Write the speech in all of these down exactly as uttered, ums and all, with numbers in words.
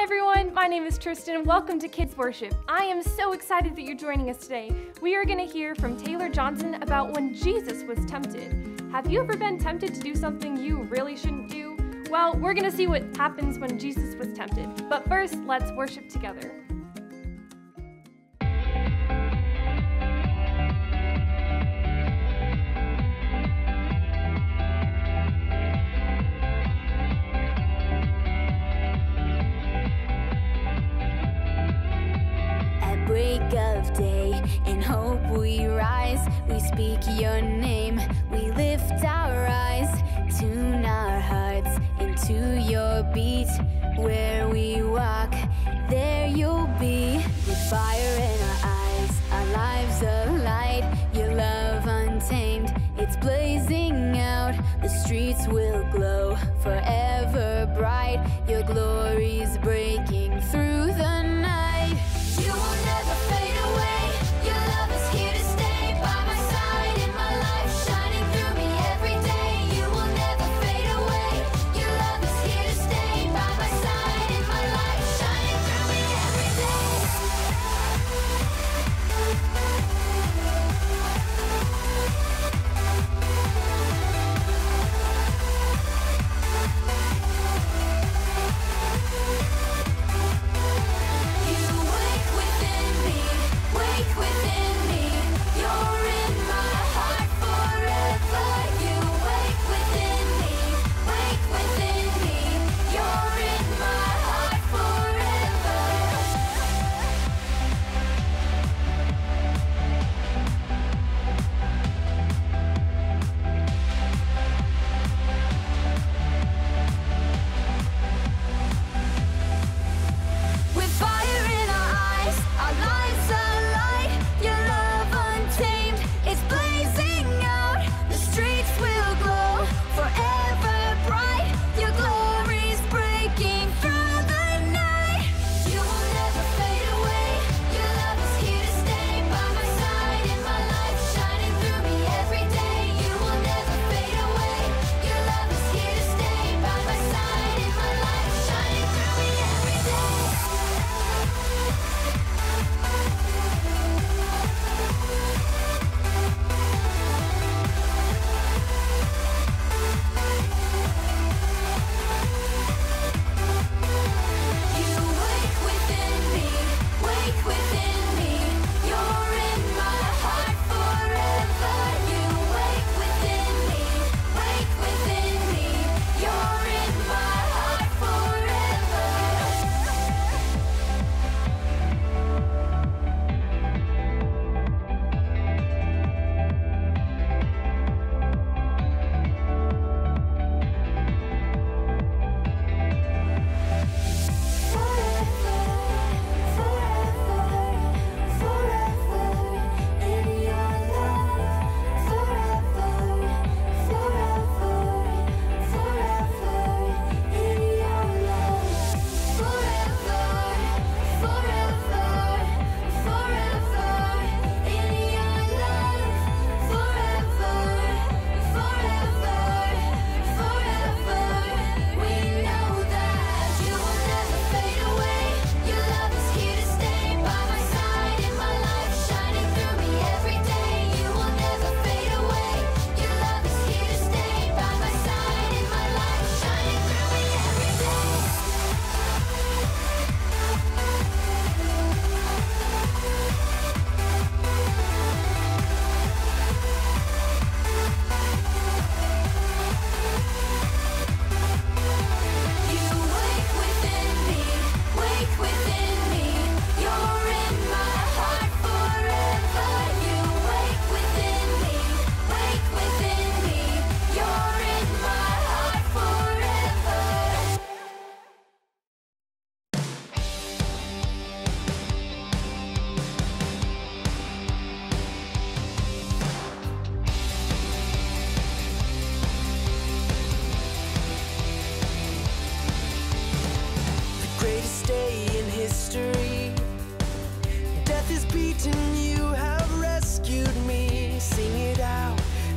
everyone, my name is Tristan and welcome to Kids Worship. I am so excited that you're joining us today. We are going to hear from Taylor Johnson about when Jesus was tempted. Have you ever been tempted to do something you really shouldn't do? Well, we're going to see what happens when Jesus was tempted. But first, let's worship together. Break of day, in hope we rise, we speak your name, we lift our eyes, tune our hearts into your beat, where we walk, there you'll be, with fire in our eyes, our lives alight, your love untamed, it's blazing out, the streets will glow, forever bright, your glory's breaking through the night. You will never fade away. Your love is here to stay by my side in my life, shining through me every day. You will never fade away. Your love is here to stay by my side in my life, shining through me every day.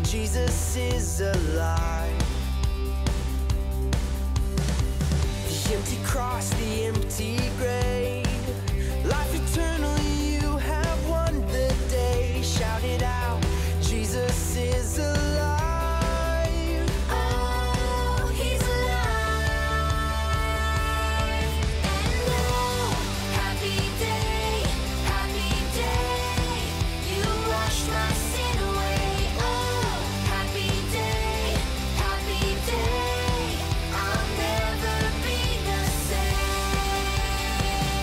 Jesus is alive. empty cross, the empty grave. Life eternal, you have won the day. Shout it out, Jesus is alive. Oh, he's alive. And oh, happy day, happy day. You washed my sin away. Oh, happy day, happy day. I'll never be the same.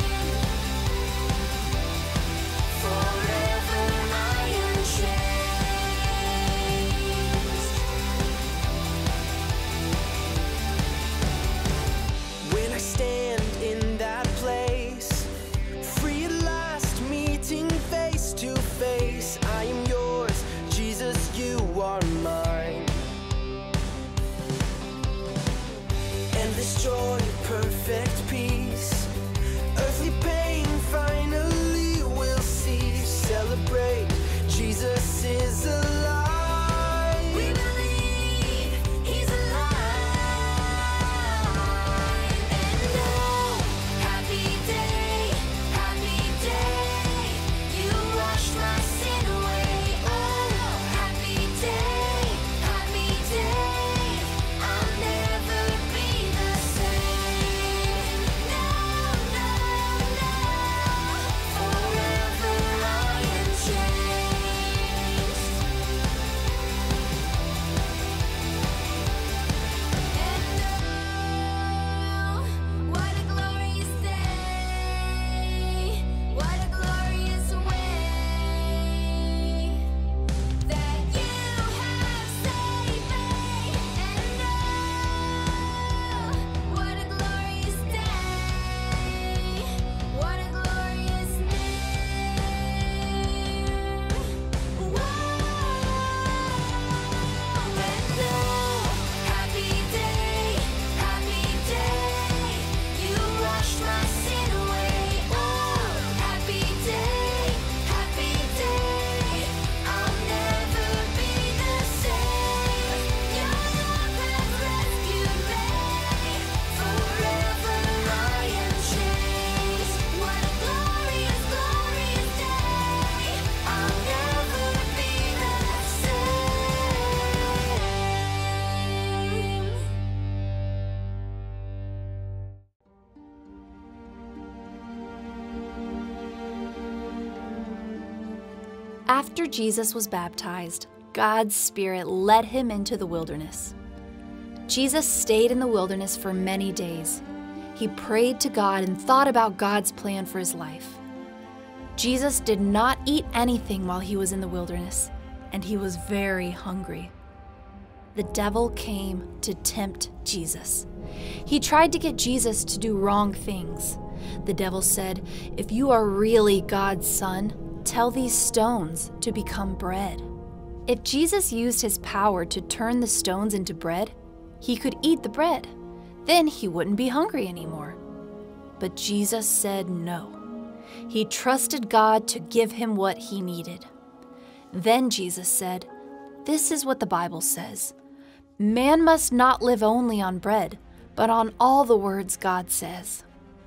Forever I am changed. When I stand in that place, free at last, meeting face to face, I am yours, Jesus, you are mine. Endless joy, perfect peace, earthly pain finally will cease. Celebrate, Jesus is alive. We believe he's alive. And oh, happy day, happy day. You washed my sin away. Oh, happy day, happy day. I'll never be the same. No, no, no. Forever I am changed. And oh, what a glorious day, what a glorious way that you have saved me. And oh, what a glorious day, what a glorious name. Whoa. And oh, happy day, happy day. You washed my sin away. Oh, happy day, happy day. I'll never be the same. Your love has rescued me. Forever I am changed. What a glorious, glorious day. I'll never be the same. After Jesus was baptized, God's Spirit led him into the wilderness. Jesus stayed in the wilderness for many days. He prayed to God and thought about God's plan for his life. Jesus did not eat anything while he was in the wilderness, and he was very hungry. The devil came to tempt Jesus. He tried to get Jesus to do wrong things. The devil said, "If you are really God's son, tell these stones to become bread." If Jesus used his power to turn the stones into bread, he could eat the bread. Then he wouldn't be hungry anymore. But Jesus said no. He trusted God to give him what he needed. Then Jesus said, "This is what the Bible says. Man must not live only on bread, but on all the words God says."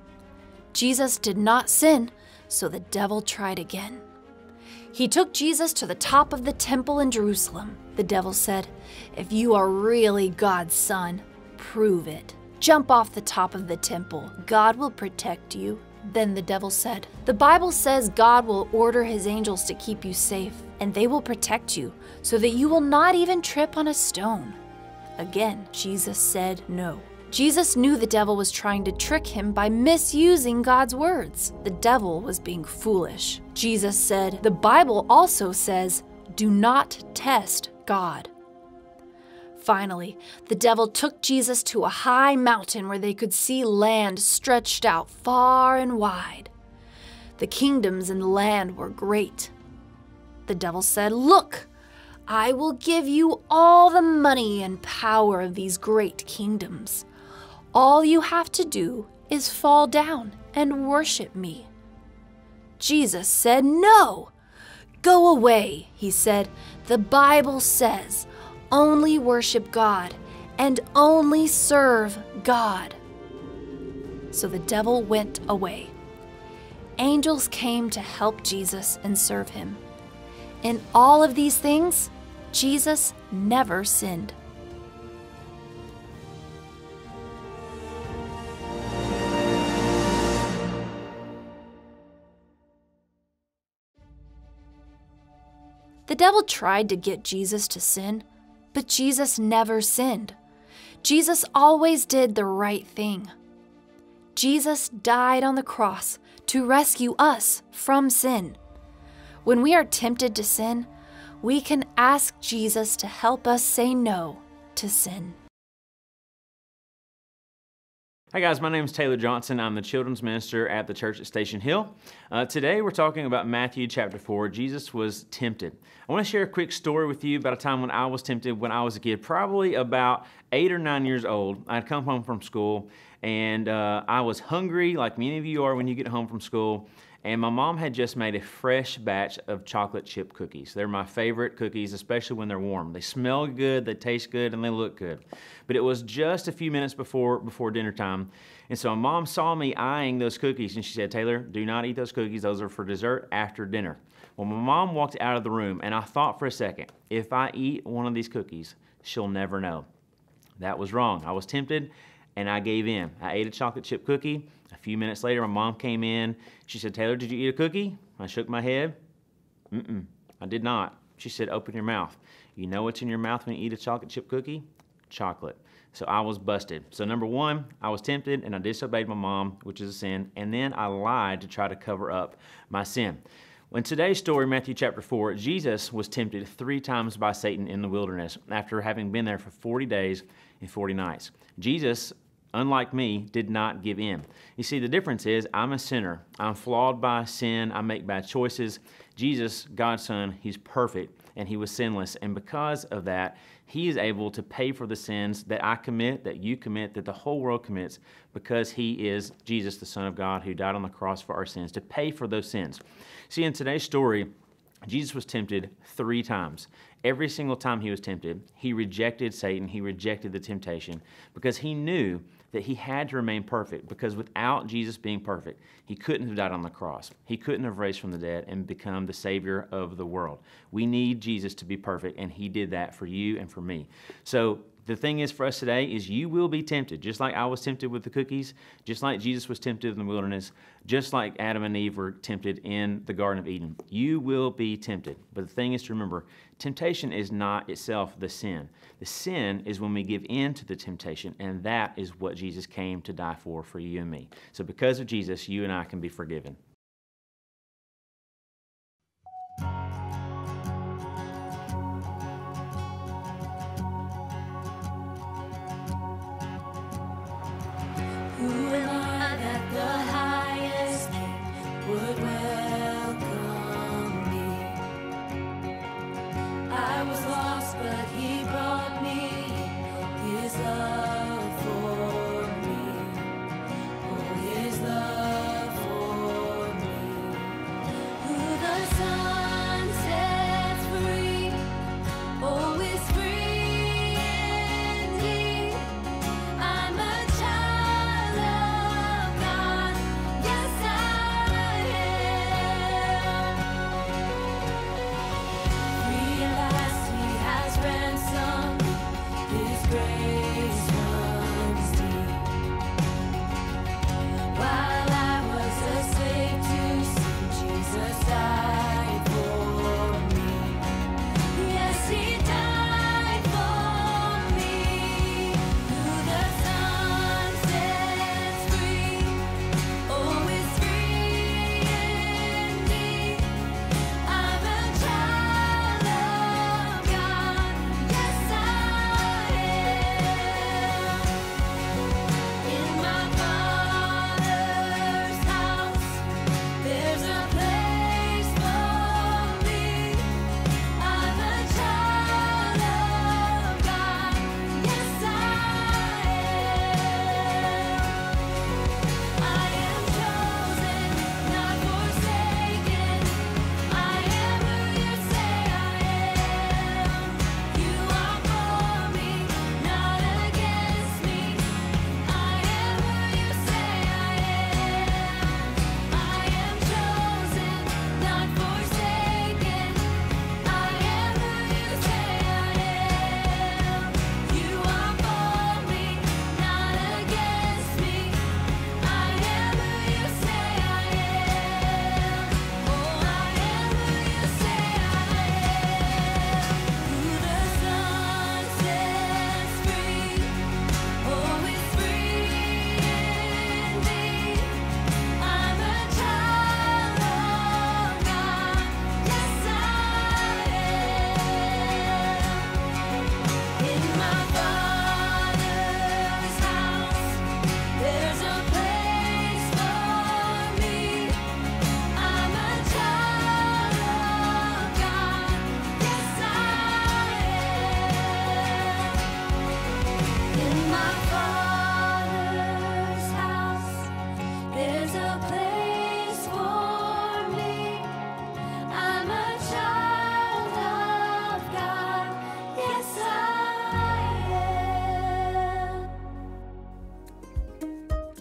Jesus did not sin, so the devil tried again. He took Jesus to the top of the temple in Jerusalem. The devil said, "If you are really God's son, prove it. Jump off the top of the temple. God will protect you." Then the devil said, "The Bible says God will order his angels to keep you safe, and they will protect you so that you will not even trip on a stone." Again, Jesus said no. Jesus knew the devil was trying to trick him by misusing God's words. The devil was being foolish. Jesus said, "The Bible also says, do not test God." Finally, the devil took Jesus to a high mountain where they could see land stretched out far and wide. The kingdoms in the land were great. The devil said, "Look, I will give you all the money and power of these great kingdoms. All you have to do is fall down and worship me." Jesus said, "No, go away," he said. "The Bible says, only worship God and only serve God." so the devil went away. Angels came to help Jesus and serve him. In all of these things, Jesus never sinned. The devil tried to get Jesus to sin, but Jesus never sinned. Jesus always did the right thing. Jesus died on the cross to rescue us from sin. When we are tempted to sin, we can ask Jesus to help us say no to sin. Hi guys, my name is Taylor Johnson. I'm the children's minister at the church at Station Hill. Uh, today we're talking about Matthew chapter four. Jesus was tempted. I want to share a quick story with you about a time when I was tempted when I was a kid, probably about eight or nine years old. I'd come home from school and uh, I was hungry like many of you are when you get home from school. And my mom had just made a fresh batch of chocolate chip cookies. They're my favorite cookies, especially when they're warm. They smell good, they taste good, and they look good. But it was just a few minutes before, before dinner time. And so my mom saw me eyeing those cookies, and she said, "Taylor, do not eat those cookies. Those are for dessert after dinner." Well, my mom walked out of the room, and I thought for a second, if I eat one of these cookies, she'll never know. That was wrong. I was tempted, and I gave in. I ate a chocolate chip cookie. A few minutes later, my mom came in. She said, "Taylor, did you eat a cookie?" I shook my head. Mm-mm, I did not. She said, "Open your mouth." You know what's in your mouth when you eat a chocolate chip cookie? Chocolate. So I was busted. So number one, I was tempted and I disobeyed my mom, which is a sin, and then I lied to try to cover up my sin. In today's story, Matthew chapter four, Jesus was tempted three times by Satan in the wilderness after having been there for forty days and forty nights. Jesus, unlike me, did not give in. You see, the difference is I'm a sinner. I'm flawed by sin. I make bad choices. Jesus, God's Son, he's perfect and he was sinless. And because of that, he is able to pay for the sins that I commit, that you commit, that the whole world commits, because he is Jesus, the Son of God, who died on the cross for our sins, to pay for those sins. See, in today's story, Jesus was tempted three times. Every single time he was tempted, he rejected Satan, he rejected the temptation, because he knew that he had to remain perfect, because without Jesus being perfect, he couldn't have died on the cross. He couldn't have raised from the dead and become the Savior of the world. We need Jesus to be perfect, and he did that for you and for me. So the thing is for us today is you will be tempted, just like I was tempted with the cookies, just like Jesus was tempted in the wilderness, just like Adam and Eve were tempted in the Garden of Eden. You will be tempted. But the thing is to remember, temptation is not itself the sin. The sin is when we give in to the temptation, and that is what Jesus came to die for, for you and me. So because of Jesus, you and I can be forgiven. Who am I that the highest King would welcome me? I was lost, but he brought me his love for me. Oh, his love for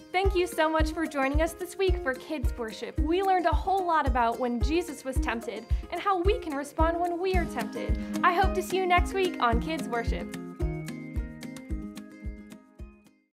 Thank you so much for joining us this week for Kids Worship. We learned a whole lot about when Jesus was tempted and how we can respond when we are tempted. I hope to see you next week on Kids Worship.